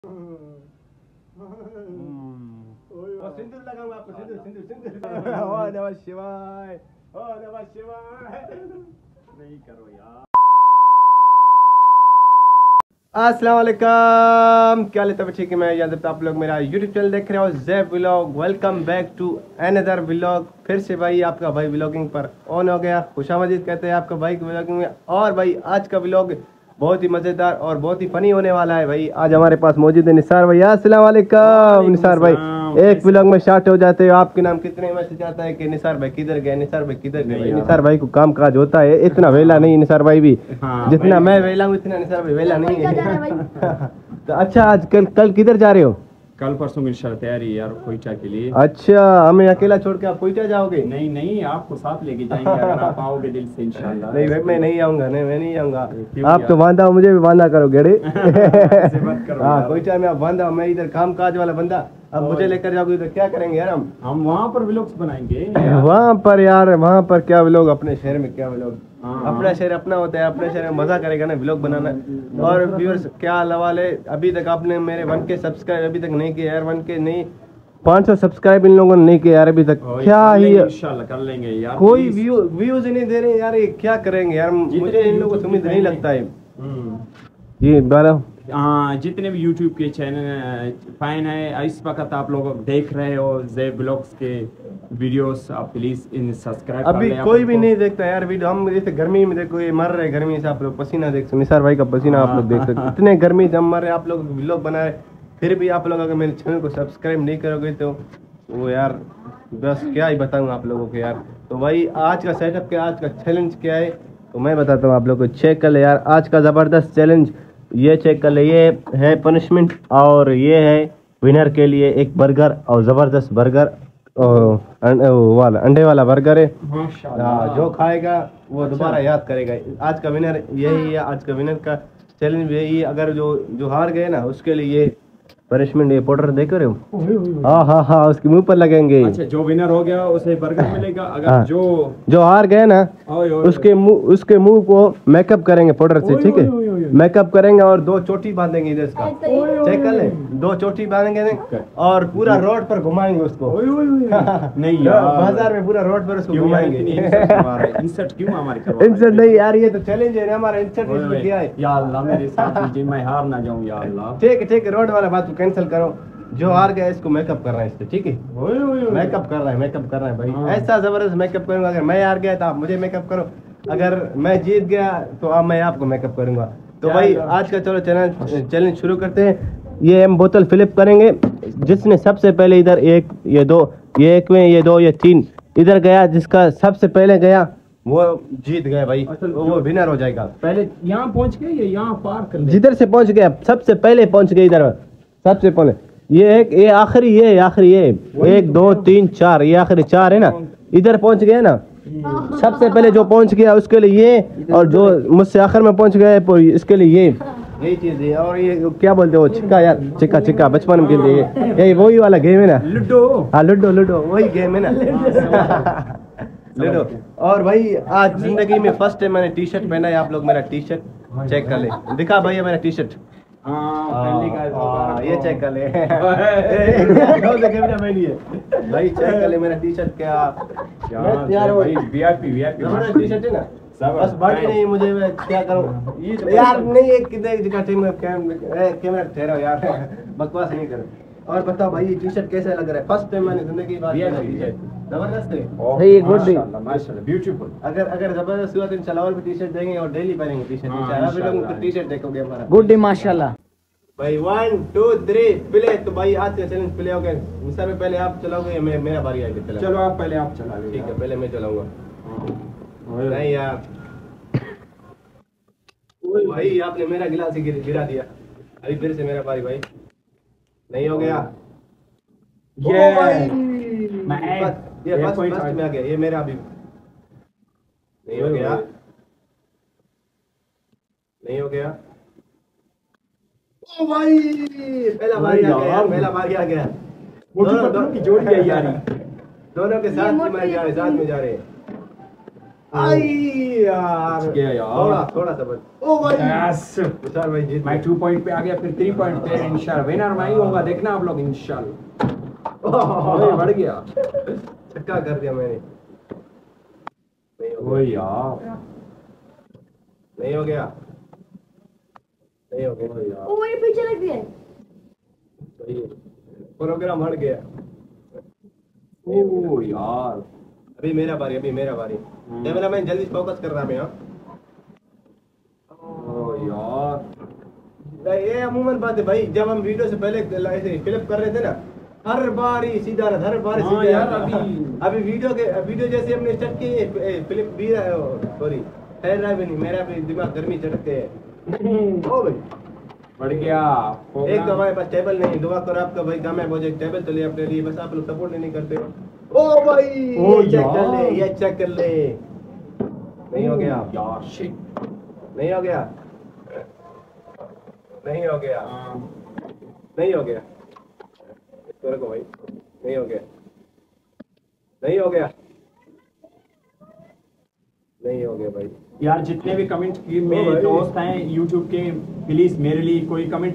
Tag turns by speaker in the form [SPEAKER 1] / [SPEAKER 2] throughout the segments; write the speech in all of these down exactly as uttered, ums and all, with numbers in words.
[SPEAKER 1] सिंदूर लगाऊंगा आपको, सिंदूर सिंदूर सिंदूर। ओ नमः शिवाय, ओ नमः शिवाय। नहीं करो यार। अस्सलाम वालेकुम, क्या हाल है? ठीक है, मैं याद आप लोग मेरा यूट्यूब चैनल देख रहे हो Zaib vlog. Welcome back to another vlog. फिर से भाई आपका भाई व्लॉगिंग पर ऑन हो गया। खुशामदीद कहते हैं आपका भाई व्लॉगिंग में। और भाई आज का व्लॉग बहुत ही मज़ेदार और बहुत ही फनी होने वाला है। भाई आज हमारे पास मौजूद है निसार भाई। अस्सलाम वालेकुम निसार भाई। एक व्लॉग में स्टार्ट हो जाते हो, आपके नाम कितने मैसेज आता है कि निसार भाई किधर गए, निसार भाई किधर गए। निसार भाई को काम काज होता है, इतना वेला नहीं निसार भाई भी। हाँ, जितना मैं वेला हूँ इतना निसार भाई वेला नहीं है। तो अच्छा, आज कल कल किधर जा रहे हो?
[SPEAKER 2] कल परसों इंशाल्लाह तैयारी यार कोयटा के लिए।
[SPEAKER 1] अच्छा, हमें अकेला छोड़ के आप कोयटा जाओगे?
[SPEAKER 2] नहीं नहीं, आपको साथ लेके जाएंगे अगर आप आओगे दिल से इंशाल्लाह।
[SPEAKER 1] नहीं भाई मैं नहीं आऊंगा, नहीं मैं नहीं आऊंगा। आप तो बांधा हो, मुझे भी बांधा करो गेड़े। हाँ कोयटा में आप बांधा हो, मैं इधर काम काज वाला बंदा। अब मुझे लेकर जाओगे तो क्या करेंगे यार हम?
[SPEAKER 2] हम वहाँ पर व्लॉग्स बनाएंगे।
[SPEAKER 1] वहाँ पर यार, वहाँ पर क्या व्लॉग? अपने शहर में क्या व्लॉग? अपना शहर अपना होता है, अपने शहर में मजा करेगा ना व्लॉग बनाना। और व्यूअर्स क्या लवाले, अभी तक आपने मेरे वन के सब्सक्राइब अभी तक नहीं किए यार। वन के नहीं, पाँच सौ सब्सक्राइब इन लोगों ने नहीं किया यार अभी तक। क्या ही
[SPEAKER 2] इंशाल्लाह कर लेंगे यार।
[SPEAKER 1] कोई व्यू व्यूज ही नहीं दे रहे यार, ये क्या करेंगे यार? मुझे इन लोगों को उम्मीद नहीं लगता है ये बाला।
[SPEAKER 2] हाँ, जितने भी YouTube के चैनल फैन है इस वक्त आप लोग देख रहे हो ज़ैब व्लॉग्स के वीडियोस, आप प्लीज इन सब्सक्राइब
[SPEAKER 1] अभी कोई भी नहीं देखता यार वीडियो। हम जैसे गर्मी में देखो, ये मर रहे गर्मी से, आप लोग पसीना देख सकते, निसार भाई का पसीना आप लोग देख सकते। इतने गर्मी से हम मर रहे, आप लोग व्लॉग बना रहे, फिर भी आप लोग अगर मेरे चैनल को सब्सक्राइब नहीं करोगे तो वो यार बस क्या ही बताऊँ आप लोगों को यार। तो भाई आज का सेटअप क्या, आज का चैलेंज क्या है तो मैं बताता हूँ आप लोग को। चेक कर ले यार आज का ज़बरदस्त चैलेंज, ये चेक कर ले। ये है पनिशमेंट और ये है विनर के लिए एक बर्गर, और ज़बरदस्त बर्गर वाला अंडे वाला बर्गर है। जो खाएगा वो दोबारा याद करेगा। आज का विनर यही है, आज का विनर का चैलेंज यही है। अगर जो जो हार गए ना उसके लिए ये पनिशमेंट, ये पाउडर देख रहे हो? हाँ हाँ हाँ, उसके मुंह पर लगेंगे।
[SPEAKER 2] अच्छा, जो विनर हो गया उसे बर्गर मिलेगा। अगर हाँ, जो
[SPEAKER 1] जो हार गए ना उसके मुंह उसके मुंह को मेकअप करेंगे पाउडर से, ठीक है? मेकअप करेंगे और दो चोटी बांधेंगे इधर इसका। चेक कर ले, दो चोटी बांधेंगे और पूरा रोड पर घुमाएंगे उसको।
[SPEAKER 2] नहीं
[SPEAKER 1] बाजार में पूरा रोड पर उसको घुमाएंगे।
[SPEAKER 2] इंसर्ट क्यों हमारे?
[SPEAKER 1] इंसर्ट नहीं यार, ये तो चैलेंज है हमारा। इंसर्ट इसमें क्या है?
[SPEAKER 2] या अल्लाह मेरे साथ दीजिए, मैं हार ना जाऊं या अल्लाह।
[SPEAKER 1] ठीक है ठीक है, रोड वाला बात कैंसिल करो। जो हार गया इसको मेकअप कर रहा है इससे, ठीक है? मेकअप कर रहा है, मेकअप कर रहा है भाई। ऐसा जबरदस्त मेकअप करूंगा। अगर मैं हार गया तो आप मुझे मेकअप करो, अगर मैं जीत गया तो अब मैं आपको मेकअप करूंगा। तो भाई आज का चलो चैलेंज चैलेंज शुरू करते हैं। ये हम बोतल फ्लिप करेंगे, जिसने सबसे पहले इधर एक, ये दो, ये एक में, ये दो, ये तीन इधर गया, जिसका सबसे पहले गया वो जीत गया भाई। वो, वो विनर हो जाएगा।
[SPEAKER 2] पहले यहाँ पहुँच गए या यहाँ पार कर,
[SPEAKER 1] जिधर से पहुंच गया सबसे पहले पहुंच गए इधर सबसे पहले। ये एक, ये आखिरी, ये आखिरी, ये एक दो तीन चार, ये आखिरी चार है ना, इधर पहुंच गए ना। सबसे पहले जो पहुंच गया उसके लिए ये, और जो मुझसे आखिर में पहुंच गया इसके लिए ये, यही चीज है। और ये क्या बोलते हो, छिक्का यार, छिक्का छिक्का बचपन में खेलते हैं, यही वही वाला गेम है ना,
[SPEAKER 2] लूडो।
[SPEAKER 1] हाँ लूडो लूडो वही गेम है ना, लूडो। और भाई आज जिंदगी में फर्स्ट टाइम मैंने टी शर्ट पहना है। आप लोग मेरा टी शर्ट चेक कर ले, दिखा भैया मेरा टी शर्ट। ये चेक कर ले भाई, चेक कर ले मेरा टी शर्ट। क्या यार
[SPEAKER 2] वीआईपी वीआईपी
[SPEAKER 1] टी शर्ट है ना, बस बॉडी नहीं मुझे, मैं क्या करूं यार? नहीं एक किधर जगह कैमरा ठहरो यार, बकवास नहीं करो। और बताओ भाई ये टी शर्ट कैसा लग रहा है? फर्स्ट टाइम मैंने जिंदगी में जबरदस्त है, गुड
[SPEAKER 2] माशाल्लाह ब्यूटीफुल।
[SPEAKER 1] अगर अगर जबरदस्त हुआ तो इंशाल्लाह और भी टी शर्ट देंगे और डेली पहनेंगे टी शर्ट। इंशाल्लाह भी लोग टी शर्ट देखोगे हमारा।
[SPEAKER 3] गुड माशाल्लाह
[SPEAKER 1] भाई। One two three play. तो भाई आज का चैलेंज प्ले हो गया। मुझसे में पहले आप चलाओगे या मैं, मेरा बारी आएगी?
[SPEAKER 2] चलो आप पहले आप चला लो।
[SPEAKER 1] ठीक है, पहले मैं चलाऊंगा। नहीं यार भाई, आपने मेरा गिलास ही गिरा दिया। अभी फिर से मेरा बारी भाई। नहीं हो गया ये ये फर्स्ट फर्स्ट में आ गया, ये मेरा अभी नहीं हो गया, नहीं हो गया। ओ भाई पहला बारी आ गया, पहला बारी आ गया।
[SPEAKER 2] दोनों की जोड़ी है यार,
[SPEAKER 1] दोनों के साथ में जा रहे, साथ में जा रहे। आई यार
[SPEAKER 2] गया यार।
[SPEAKER 1] थोड़ा थोड़ा सा बस। ओ भाई
[SPEAKER 2] यस
[SPEAKER 1] निसार भाई जीत
[SPEAKER 2] मैं
[SPEAKER 1] गए।
[SPEAKER 2] टू पॉइंट पे आ गया, फिर थ्री पॉइंट पे इंशाल्लाह विनर मैं ही होगा, देखना आप लोग इंशाल्लाह। ओए बढ़ गया।
[SPEAKER 1] छक्का कर दिया मैंने। नहीं हो
[SPEAKER 2] ओए
[SPEAKER 1] गया
[SPEAKER 2] यार
[SPEAKER 1] नहीं हो गया नहीं हो
[SPEAKER 2] ओए
[SPEAKER 1] गया
[SPEAKER 2] यार
[SPEAKER 3] ओ मेरे पीछे लग गया।
[SPEAKER 1] सही है। प्रोग्राम हट गया।
[SPEAKER 2] ओ यार
[SPEAKER 1] अभी मेरा बारी अभी मेरा बारी।
[SPEAKER 2] हम्म।
[SPEAKER 1] कैमरा मैन जल्दी फोकस कर रहा मैं। हाँ
[SPEAKER 2] ओ यार
[SPEAKER 1] भाई, ये अमूमन बात है भाई, जब हम वीडियो से पहले ऐसे फिलिप कर रहे थे ना, हर बार ही सीधा रहा, हर बार ही
[SPEAKER 2] हाँ
[SPEAKER 1] सीधा
[SPEAKER 2] यार,
[SPEAKER 1] रहा।
[SPEAKER 2] अभी-
[SPEAKER 1] अभी वीडियो के वीडियो जैसे हमने स्टार्ट किए फिलिप भी सॉरी ठहर रहा भी नहीं, मेरा भी दिमाग गर्मी चढ़ते है। ओ भाई
[SPEAKER 2] बढ़ गया
[SPEAKER 1] एक तो
[SPEAKER 2] प्रोग्राम।
[SPEAKER 1] हमारे पास टेबल नहीं, दुआ करो आपका भाई कामयाब हो जाए, टेबल तो ले अपने लिए, बस आप लोग सपोर्ट नहीं करते हो। ओ भाई
[SPEAKER 2] ओ
[SPEAKER 1] ये चेक कर
[SPEAKER 2] यार।
[SPEAKER 1] ले, ये चेक कर ले। नहीं हो गया
[SPEAKER 2] यार शिट
[SPEAKER 1] नहीं हो गया नहीं हो गया नहीं हो गया इसको रखो भाई। नहीं हो गया नहीं हो गया नहीं हो गया भाई।
[SPEAKER 2] यार जितने भी कमेंट किए
[SPEAKER 1] ओ
[SPEAKER 2] मेरे
[SPEAKER 1] भाई।
[SPEAKER 2] दोस्त हैं यूट्यूब के, प्लीज मेरे लिए कोई कमेंट,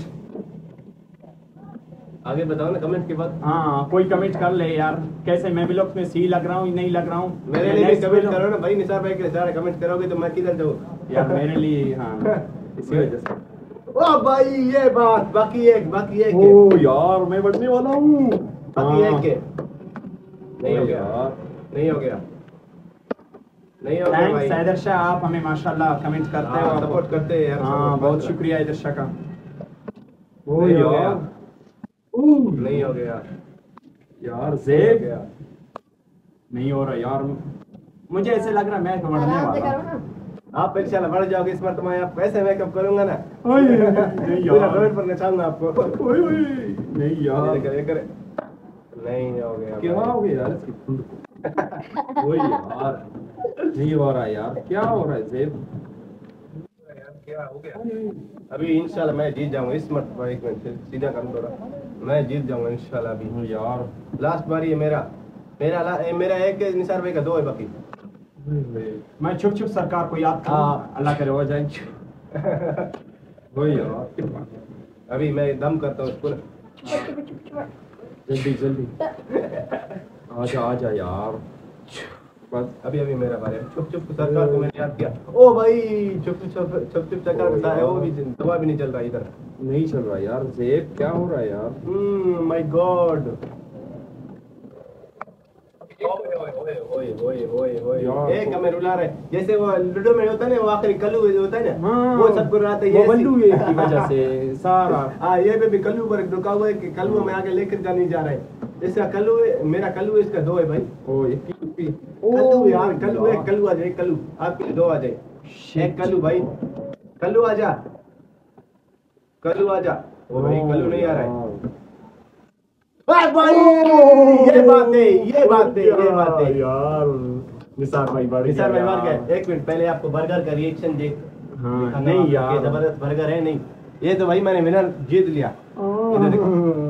[SPEAKER 1] आगे बताओ ना कमेंट के बाद।
[SPEAKER 2] हाँ कोई कमेंट कर ले यार, कैसे मैं ब्लॉग्स में सही लग रहा हूँ नहीं लग रहा हूँ।
[SPEAKER 1] मेरे
[SPEAKER 2] मैं
[SPEAKER 1] लिए भी
[SPEAKER 2] next
[SPEAKER 1] कमेंट
[SPEAKER 2] vlog-
[SPEAKER 1] करो ना भाई, निसार भाई के सारे कमेंट करोगे तो मैं किधर जाऊँ।
[SPEAKER 2] यार मेरे लिए हाँ इसी वजह से।
[SPEAKER 1] ओ भाई ये बात, बाकी एक बाकी एक के,
[SPEAKER 2] ओ यार मैं बढ़ने वाला हूँ।
[SPEAKER 1] बाकी एक के। नहीं हो
[SPEAKER 2] ओ
[SPEAKER 1] गया
[SPEAKER 2] यार
[SPEAKER 1] नहीं हो गया नहीं हो गया भाई।
[SPEAKER 2] थैंक्स हैदर शाह, आप हमें माशाल्लाह कमेंट करते हो,
[SPEAKER 1] सपोर्ट करते हैं यार।
[SPEAKER 2] हाँ
[SPEAKER 1] support
[SPEAKER 2] बहुत
[SPEAKER 1] करते हैं।
[SPEAKER 2] शुक्रिया हैदर शाह का। ओ
[SPEAKER 1] नहीं हो गया
[SPEAKER 2] यार ओह,
[SPEAKER 1] नहीं हो गया
[SPEAKER 2] यार
[SPEAKER 1] नहीं हो
[SPEAKER 2] जेब
[SPEAKER 1] गया
[SPEAKER 2] नहीं हो रहा यार, मुझे ऐसे लग रहा है मैं तो बढ़ने
[SPEAKER 3] आराम से
[SPEAKER 2] वाला
[SPEAKER 3] करो
[SPEAKER 2] हूँ।
[SPEAKER 3] ना।
[SPEAKER 1] आप इंशाल्लाह बढ़ जाओगे इस बार, तो मैं आप ऐसे मेकअप करूंगा ना
[SPEAKER 2] ओए, नहीं
[SPEAKER 1] पूरा
[SPEAKER 2] यार
[SPEAKER 1] रोड पर नचाऊंगा आपको।
[SPEAKER 2] ओए ओए नहीं
[SPEAKER 1] ये
[SPEAKER 2] यार
[SPEAKER 1] करे, ये करे। नहीं हो गया
[SPEAKER 2] क्या
[SPEAKER 1] भाई।
[SPEAKER 2] हो गया यार इसकी खुंड को। ओए यार नहीं हो रहा यार, क्या हो रहा है जेब।
[SPEAKER 1] यार क्या हो गया। अभी इंशाल्लाह मैं जीत जाऊंगा इस मरतबा। एक मिनट सीधा कर थोड़ा, मैं जीत जाऊंगा इंशाल्लाह अभी।
[SPEAKER 2] ओ यार
[SPEAKER 1] लास्ट बारी है मेरा मेरा ला, ए, मेरा एक है, निसार भाई का दो है बाकी।
[SPEAKER 2] मैं छुप छुप सरकार को याद करूँ,
[SPEAKER 1] हाँ।
[SPEAKER 2] अल्लाह करे हो जाए। ओए यार
[SPEAKER 1] अभी मैं दम करता हूँ उसको ना।
[SPEAKER 3] चुप चुप चुप चुप।
[SPEAKER 2] जल्दी जल्दी आजा आजा यार बस।
[SPEAKER 1] अभी अभी मेरा बारी है। चुप चुप सरकार को मैंने याद किया। ओ भाई चुप चुप चुप चुप चुप सरकार के साथ है, वो भी दवा भी नहीं चल रहा इधर।
[SPEAKER 2] नहीं चल रहा यार जेब, क्या हो रहा है यार।
[SPEAKER 1] My god. ओए ओए ओए ओए ओए ओए
[SPEAKER 2] यार,
[SPEAKER 1] एक हमें रुला रहे, जैसे वो लूडो में होता है ना, वो आखिरी कल्लू होता है ना,
[SPEAKER 2] हाँ,
[SPEAKER 1] वो सबको रुलाते
[SPEAKER 2] वो
[SPEAKER 1] ये
[SPEAKER 2] बल्लू है की वजह से सारा।
[SPEAKER 1] हाँ ये पे भी कल्लू पर रुका हुआ है कि कल्लू में आगे लेकर जा नहीं जा रहा है। इसका कल्लू है, मेरा कल्लू है, इसका दो है भाई।
[SPEAKER 2] ओ एक टुप्पी
[SPEAKER 1] कल्लू यार, कल्लू एक कल्लू आ जाए, कल्लू आपके दो आ जाए। एक कल्लू भाई, कल्लू आ जा, कल्लू आ जा। ओ भाई कल्लू नहीं आ रहा है। वाह भाई ये बात है, ये बात है, ये बात है
[SPEAKER 2] यार निसार भाई बढ़
[SPEAKER 1] निसार भाई मार
[SPEAKER 2] यार।
[SPEAKER 1] गए। एक मिनट पहले आपको बर्गर का रिएक्शन देख
[SPEAKER 2] हाँ,
[SPEAKER 1] दिखाना
[SPEAKER 2] नहीं
[SPEAKER 1] आपको,
[SPEAKER 2] यार।
[SPEAKER 1] ये जबरदस्त बर्गर है। नहीं ये तो भाई मैंने विनर जीत लिया। इधर देखो।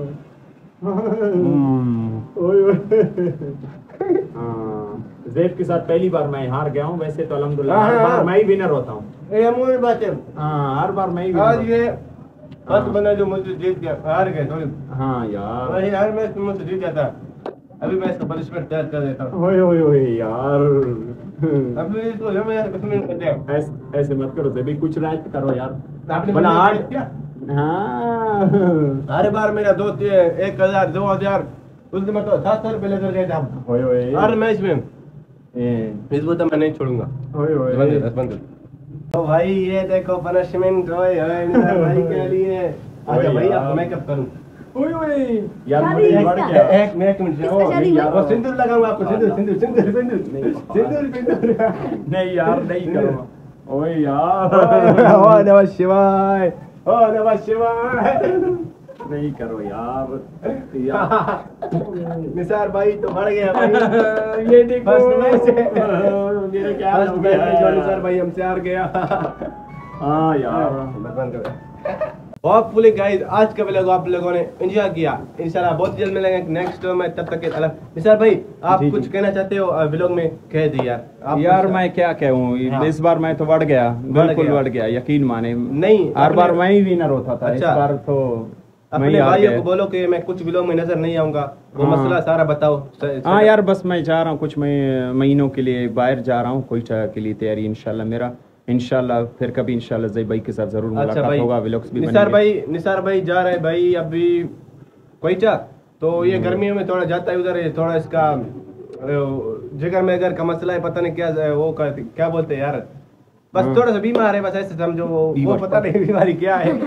[SPEAKER 2] ओए ओए। हाँ, जेब के साथ पहली बार मैं हार गया हूँ, वैसे तो अल्हम्दुलिल्लाह
[SPEAKER 1] हाँ,
[SPEAKER 2] हर
[SPEAKER 1] हाँ,
[SPEAKER 2] बार
[SPEAKER 1] हाँ।
[SPEAKER 2] मैं ही विनर होता हूँ।
[SPEAKER 1] ये अमूल बात है।
[SPEAKER 2] हाँ हर बार मैं ही
[SPEAKER 1] आज
[SPEAKER 2] विनर।
[SPEAKER 1] ये फर्स्ट बंदा जो मुझे जीत गया, हार गए थोड़ी।
[SPEAKER 2] हाँ यार
[SPEAKER 1] वही हर मैच में मुझसे जीत जाता। अभी मैं इसका पनिशमेंट तैयार कर देता हूँ।
[SPEAKER 2] ओए ओए ओए यार
[SPEAKER 1] अभी इसको जो मैं पनिशमेंट करते हैं।
[SPEAKER 2] ऐसे ऐसे मत करो जेबी, कुछ राइट करो यार।
[SPEAKER 1] आपने
[SPEAKER 2] बना
[SPEAKER 1] मुझे
[SPEAKER 2] हार्ड
[SPEAKER 1] किया?
[SPEAKER 2] हाँ
[SPEAKER 1] हर बार मेरा दो ती- एक हजार दो हजार उस दिन मतलब सात सौ रुपये लेकर गए थे हम
[SPEAKER 2] ओए ओए
[SPEAKER 1] हर मैच में।
[SPEAKER 2] ए,
[SPEAKER 1] इस बार तो मैं नहीं छोड़ूंगा।
[SPEAKER 2] ओए ओए
[SPEAKER 1] बंद कर, बंद कर। तो भाई ये देखो पनिशमेंट ओए ओए निसार भाई के लिए। आजा
[SPEAKER 2] ओए
[SPEAKER 1] भाई
[SPEAKER 2] यार।
[SPEAKER 1] आपको मेकअप करूं।
[SPEAKER 2] ओए ओए यार
[SPEAKER 3] शादी
[SPEAKER 2] मुझे
[SPEAKER 3] है
[SPEAKER 2] बढ़
[SPEAKER 3] इसका।
[SPEAKER 2] गया।
[SPEAKER 1] एक मिनट मिनट
[SPEAKER 3] इसका
[SPEAKER 1] ओ,
[SPEAKER 3] शादी
[SPEAKER 1] नहीं यार,
[SPEAKER 2] हुई?
[SPEAKER 1] वो सिंदूर लगाऊंगा आपको। सिंदूर सिंदूर सिंदूर सिंदूर सिंदूर सिंदूर।
[SPEAKER 2] नहीं यार नहीं करो। ओए यार
[SPEAKER 1] ओ नमः शिवाय, ओ नमः शिवाय।
[SPEAKER 2] नहीं करो यार, यार।
[SPEAKER 1] निसार भाई तो बढ़ गया भाई।
[SPEAKER 2] ये देखो
[SPEAKER 1] फर्स्ट मैच है।
[SPEAKER 2] मेरा क्या
[SPEAKER 1] फर्स्ट
[SPEAKER 2] हो
[SPEAKER 1] मैच
[SPEAKER 2] गया
[SPEAKER 1] में जो निसार भाई हमसे हार गया।
[SPEAKER 2] हाँ यार
[SPEAKER 1] बंद कर। होपफुली गाइस आज का व्लॉग आप लोगों ने एंजॉय किया। इंशाल्लाह बहुत जल्द मिलेंगे नेक्स्ट व्लॉग में, तब तक के लिए निसार भाई आप
[SPEAKER 2] जी,
[SPEAKER 1] कुछ
[SPEAKER 2] जी।
[SPEAKER 1] कहना चाहते हो व्लॉग में कह दिया आप
[SPEAKER 2] यार
[SPEAKER 1] कुछ-
[SPEAKER 2] मैं क्या कहूँ,
[SPEAKER 1] हाँ।
[SPEAKER 2] इस बार मैं तो बढ़ गया, बिल्कुल
[SPEAKER 1] गया।
[SPEAKER 2] बढ़ गया, यकीन माने।
[SPEAKER 1] नहीं
[SPEAKER 2] हर
[SPEAKER 1] अपने-
[SPEAKER 2] बार मैं ही विनर होता था, इस
[SPEAKER 1] अच्छा।
[SPEAKER 2] बार तो मैं
[SPEAKER 1] अपने
[SPEAKER 2] ही हार
[SPEAKER 1] भाइयों
[SPEAKER 2] गया।
[SPEAKER 1] को बोलो कि मैं कुछ व्लॉग में नजर नहीं आऊंगा, वो
[SPEAKER 2] हाँ।
[SPEAKER 1] मसला सारा बताओ। स-
[SPEAKER 2] हाँ
[SPEAKER 1] स-
[SPEAKER 2] यार बस मैं जा रहा हूँ कुछ मैं महीनों के लिए बाहर जा रहा हूँ, कोयटा के लिए तैयारी इंशाल्लाह मेरा, इंशाल्लाह फिर कभी इंशाल्लाह जय भाई के साथ जरूर
[SPEAKER 1] अच्छा
[SPEAKER 2] मुलाकात
[SPEAKER 1] भाई
[SPEAKER 2] होगा, व्लॉग्स भी
[SPEAKER 1] निसार
[SPEAKER 2] बनेंगे।
[SPEAKER 1] भाई निसार भाई जा रहे भाई अभी कोयटा, तो ये
[SPEAKER 2] हम्म।
[SPEAKER 1] गर्मियों में थोड़ा जाता है उधर, थोड़ा इसका अ, जिगर में अगर का मसला है, पता नहीं क्या वो का, क्या बोलते हैं यार, बस
[SPEAKER 2] हाँ।
[SPEAKER 1] थोड़ा सा बीमार है, बस ऐसे समझो वो, वो
[SPEAKER 2] बीमार।
[SPEAKER 1] पता नहीं बीमारी क्या है।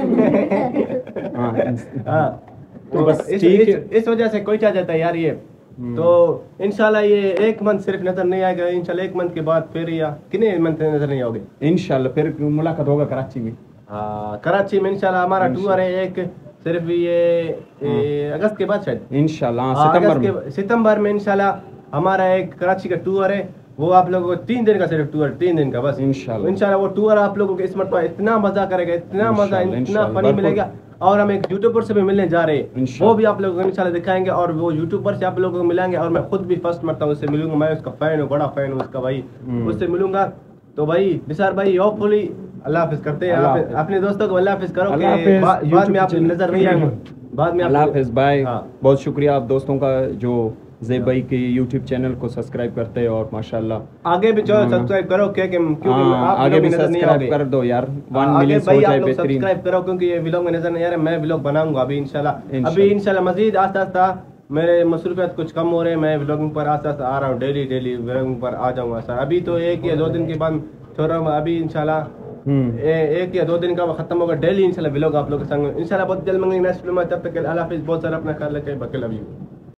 [SPEAKER 2] हाँ,
[SPEAKER 1] हाँ
[SPEAKER 2] तो
[SPEAKER 1] तो
[SPEAKER 2] बस
[SPEAKER 1] इस,
[SPEAKER 2] ठीक
[SPEAKER 1] इस,
[SPEAKER 2] है।
[SPEAKER 1] इस वजह से कोयटा जाता है यार ये।
[SPEAKER 2] हम्म।
[SPEAKER 1] तो इंशाल्लाह ये एक मंथ सिर्फ नजर नहीं आएगा, इंशाल्लाह एक मंथ के बाद फिर या कितने मंथ नजर नहीं आओगे।
[SPEAKER 2] इंशाल्लाह फिर मुलाकात होगा कराची में।
[SPEAKER 1] हाँ कराची में इंशाल्लाह हमारा टूर है एक, सिर्फ ये, ये अगस्त के बाद शायद
[SPEAKER 2] इंशाल्लाह हाँ,
[SPEAKER 1] हाँ,
[SPEAKER 2] सितंबर
[SPEAKER 1] अगस्त
[SPEAKER 2] में।
[SPEAKER 1] के सितंबर में इंशाल्लाह हमारा एक कराची का टूर है, वो आप लोगों को तीन दिन का सिर्फ टूर, तीन दिन का बस
[SPEAKER 2] इंशाल्लाह।
[SPEAKER 1] इंशाल्लाह वो टूर आप लोगों को इस मरतबा इतना मजा करेगा, इतना मजा,
[SPEAKER 2] इंशाल्लाह,
[SPEAKER 1] इतना
[SPEAKER 2] इंशाल्लाह,
[SPEAKER 1] फनी
[SPEAKER 2] भरपूर।
[SPEAKER 1] मिलेगा। और हम एक यूट्यूबर से भी मिलने जा रहे हैं,
[SPEAKER 2] इंशाल्लाह।
[SPEAKER 1] वो भी आप लोगों को इंशाल्लाह दिखाएंगे, और वो यूट्यूबर से आप लोगों को मिलाएंगे, और मैं खुद भी फर्स्ट मरतबा उससे मिलूंगा, मैं उसका फैन हूँ, बड़ा फैन हूँ उसका भाई,
[SPEAKER 2] हम्म।
[SPEAKER 1] उससे मिलूंगा। तो भाई निसार भाई होपफुली अल्लाह हाफिज करते हैं,
[SPEAKER 2] अल्लाह
[SPEAKER 1] आप
[SPEAKER 2] हाफिज।
[SPEAKER 1] अपने दोस्तों को अल्लाह हाफिज करो
[SPEAKER 2] अल्लाह
[SPEAKER 1] कि
[SPEAKER 2] हाफिज,
[SPEAKER 1] बा- बाद
[SPEAKER 2] YouTube
[SPEAKER 1] में आप
[SPEAKER 2] चैनल-
[SPEAKER 1] नजर नहीं आएंगे, बाद में आप
[SPEAKER 2] अल्लाह हाफिज भाई,
[SPEAKER 1] हाँ।
[SPEAKER 2] बहुत शुक्रिया आप दोस्तों का जो जैब भाई के यूट्यूब चैनल को सब्सक्राइब करते हैं, और माशाल्लाह
[SPEAKER 1] आगे भी चलो
[SPEAKER 2] हाँ।
[SPEAKER 1] सब्सक्राइब करो, क्या कि क्योंकि
[SPEAKER 2] हाँ,
[SPEAKER 1] आप
[SPEAKER 2] आगे
[SPEAKER 1] लोग
[SPEAKER 2] भी
[SPEAKER 1] नजर नहीं
[SPEAKER 2] सब्सक्राइब
[SPEAKER 1] आओगे।
[SPEAKER 2] कर दो यार, वन
[SPEAKER 1] आगे
[SPEAKER 2] मिलियन
[SPEAKER 1] भाई
[SPEAKER 2] हो
[SPEAKER 1] आप
[SPEAKER 2] जाए
[SPEAKER 1] लोग
[SPEAKER 2] बेहतरीन।
[SPEAKER 1] सब्सक्राइब करो, क्योंकि ये व्लॉग में नजर नहीं आ रहा है, मैं व्लॉग बनाऊंगा अभी इंशाल्लाह।
[SPEAKER 2] इंशाल्लाह।
[SPEAKER 1] अभी इंशाल्लाह मजीद आस्ता आस्ता मेरे मसरूफियत कुछ कम हो रहे हैं, मैं व्लॉगिंग पर आस्ता आस्ता आ रहा हूँ, डेली डेली व्लॉगिंग पर आ जाऊंगा सर। अभी तो एक या दो दिन के बाद छोड़ रहा हूँ, अभी इंशाल्लाह
[SPEAKER 2] हम्म।
[SPEAKER 1] ए- एक या दो दिन का खत्म होगा, डेली इंशाल्लाह व्लॉग आप लोग के संग इंशाल्लाह बहुत जल्द मंगेंगे नेक्स्ट फिल्म। तब तक के लिए अल्लाह हाफिज, बहुत सारा अपना ख्याल रखें, बाकी लव यू।